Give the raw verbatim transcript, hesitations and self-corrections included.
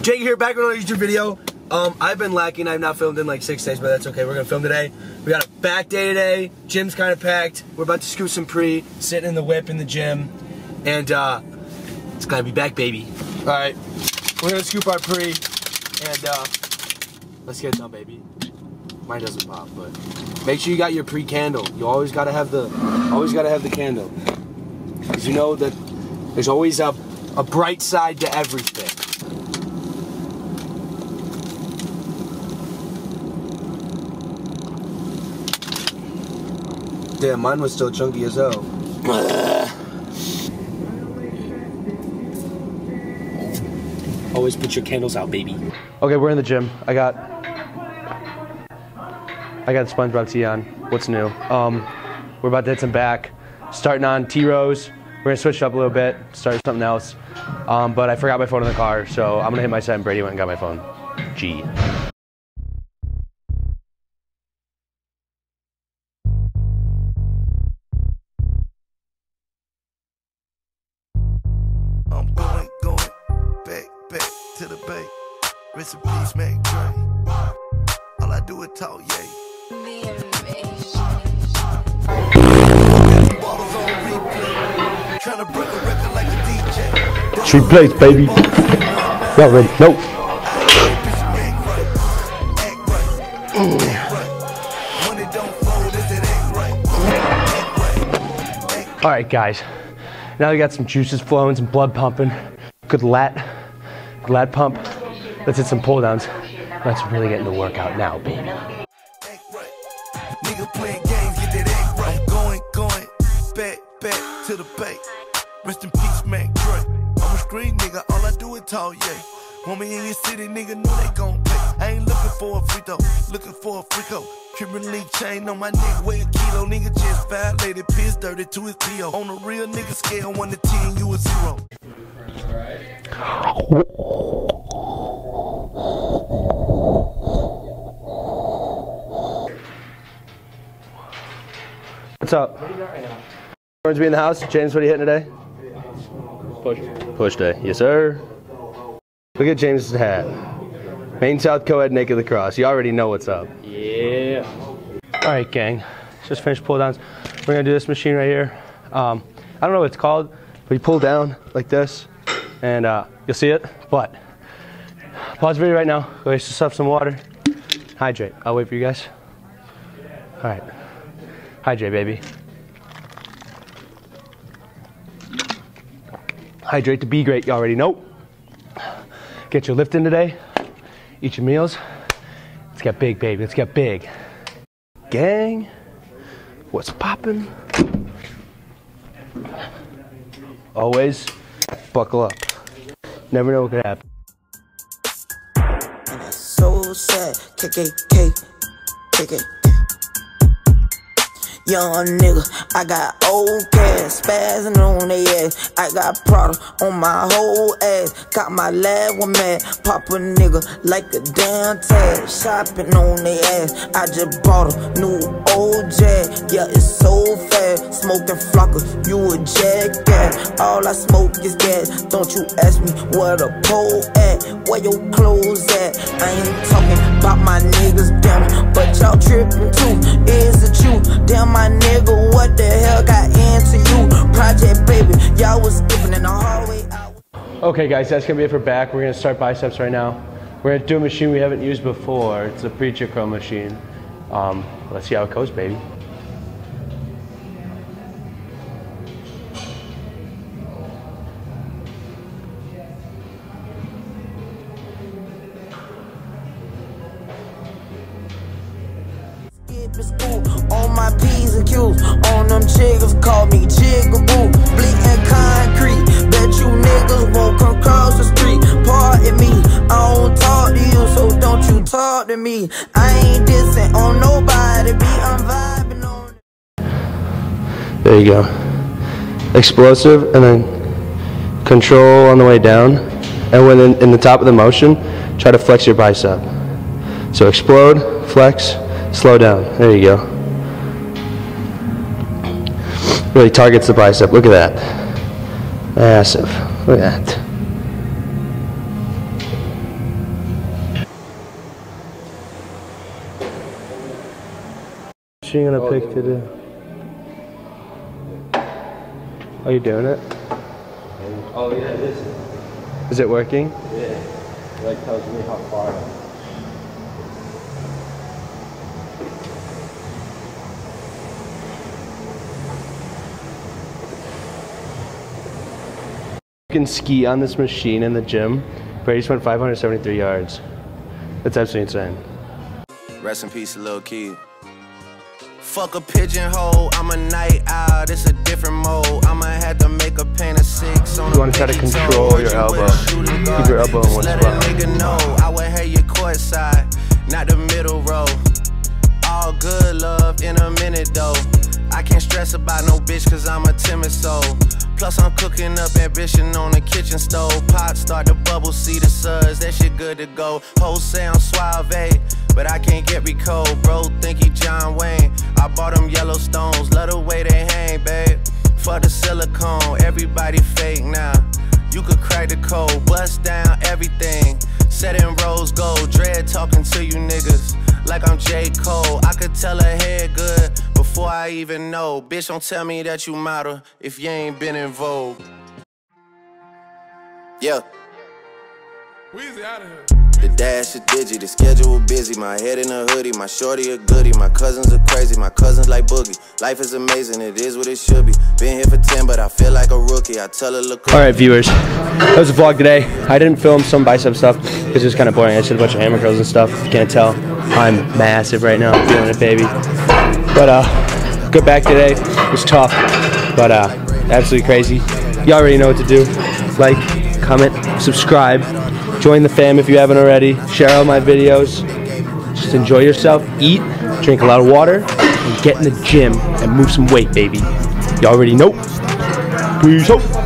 Jake here, back with another YouTube video. Um, I've been lacking. I've not filmed in like six days, but that's okay. We're gonna film today. We got a back day today. Gym's kind of packed. We're about to scoot some pre, sitting in the whip in the gym, and uh, it's gonna be back, baby. All right, we're gonna scoop our pre, and uh, let's get it done, baby. Mine doesn't pop, but make sure you got your pre candle. You always gotta have the, always gotta have the candle, because you know that there's always a a bright side to everything. Damn, mine was still chunky as hell. Always put your candles out, baby. Okay, we're in the gym. I got I got SpongeBob tee on. What's new? Um, we're about to hit some back. Starting on T-rows. We're gonna switch it up a little bit, start something else. Um, but I forgot my phone in the car, so I'm gonna hit my set and Brady went and got my phone. G. I'm going, going, back, back to the bay. Rest in peace, Mac Dre. All I do is talk, yay. Trying to break a record like a D J. Street plates, baby. Y'all ready? Nope. All right, guys. Now we got some juices flowing, some blood pumping, good lat, good lat pump. Let's hit some pull downs. Let's really get into the workout now, baby. Nigga playing games, get that egg right. I'm going, going, back, back to the bay. Rest in peace, Mac Dre. I'm a street nigga, all I do is talk, yeah. Want me in your city, nigga, know they gon' pay. I ain't looking for a free throw, looking for a freako. Cuban link chain on my nigga, weigh a kilo. Nigga just violated, piss dirty to his P O. On a real nigga scale, one to ten, you a zero. What's up? Orange be in the house. James, what are you hitting today? Push. Push day. Yes, sir. Look at James's hat. Maine South Co-Ed Naked Lacrosse. You already know what's up. Yeah. All right, gang. Just finished pull downs. We're gonna do this machine right here. Um, I don't know what it's called, but you pull down like this, and uh, you'll see it. But pause the video right now. Go get yourself some water. Hydrate. I'll wait for you guys. All right. Hydrate, baby. Hydrate to be great. You already know. Get your lift in today. Eat your meals. Let's get big, baby. Let's get big. Gang, what's poppin'? Always buckle up. Never know what could happen. And that's so sad. K K K. K K K. Young nigga, I got old cash, spazzing on they ass. I got Prada on my whole ass. Got my lab one mad, pop a nigga like a damn tag. Shopping on they ass, I just bought a new old Jag. Yeah, it's so fast, smoking flocker, you a jackass. All I smoke is gas, don't you ask me where the pole at. Where your clothes at? I ain't talking about my niggas, damn, but y'all tripping too. Is it you? Damn, my nigga, what the hell got into you? Project baby, y'all was skipping in the hallway. Okay guys, that's gonna be it for back. We're gonna start biceps right now. We're gonna do a machine we haven't used before. It's a preacher curl machine. Um, let's see how it goes, baby. On my P's and Q's, on them chiggers, call me Jigaboo. Bleeding concrete, bet you niggas won't come cross the street. Pardon me, I don't talk to you, so don't you talk to me. I ain't dissing on nobody, be I'm vibing on. There you go. Explosive, and then control on the way down. And when in, in the top of the motion, try to flex your bicep. So explode, flex, slow down. There you go. Really targets the bicep. Look at that. Massive. Look at that. What are you gonna pick to do? Are you doing it? Oh yeah, it is. Is it working? Yeah. It like tells me how far I am. You can ski on this machine in the gym. Brady just went five hundred seventy-three yards. That's absolutely insane. Rest in peace, little kid. Fuck a pigeonhole, I'm a night owl, it's a different mode. I'ma have to make a pain of six on You wanna try to control your elbow. Keep your elbow in one spot. I would have your court side, not the middle row. All good love in a minute though. I can't stress about no bitch cause I'm a timid soul. Plus I'm cooking up ambition on the kitchen stove. Pot start to bubble, see the suds, that shit good to go. Hoes say I'm suave, but I can't get recalled. Bro think he John Wayne, I bought them Yellowstones. Love the way they hang, babe. Fuck the silicone, everybody fake now. You could crack the code, bust down everything. Set in rose gold, dread talking to you niggas like I'm J. Cole. I could tell her head good before I even know. Bitch, don't tell me that you model if you ain't been in Vogue. Yeah. Weezy out of here. The dash is digi, the schedule busy. My head in a hoodie, my shorty a goodie. My cousins are crazy, my cousins like Boogie. Life is amazing, it is what it should be. Been here for ten, but I feel like a rookie. I tell her look. Alright viewers, that was a vlog today. I didn't film some bicep stuff because it was kind of boring. I just did a bunch of hammer curls and stuff. If you can't tell, I'm massive right now. I'm feeling it, baby. But uh, good back today. It was tough, but uh, absolutely crazy. You already know what to do. Like, comment, subscribe. Join the fam if you haven't already. Share all my videos. Just enjoy yourself. Eat, drink a lot of water, and get in the gym and move some weight, baby. You already know. Peace out.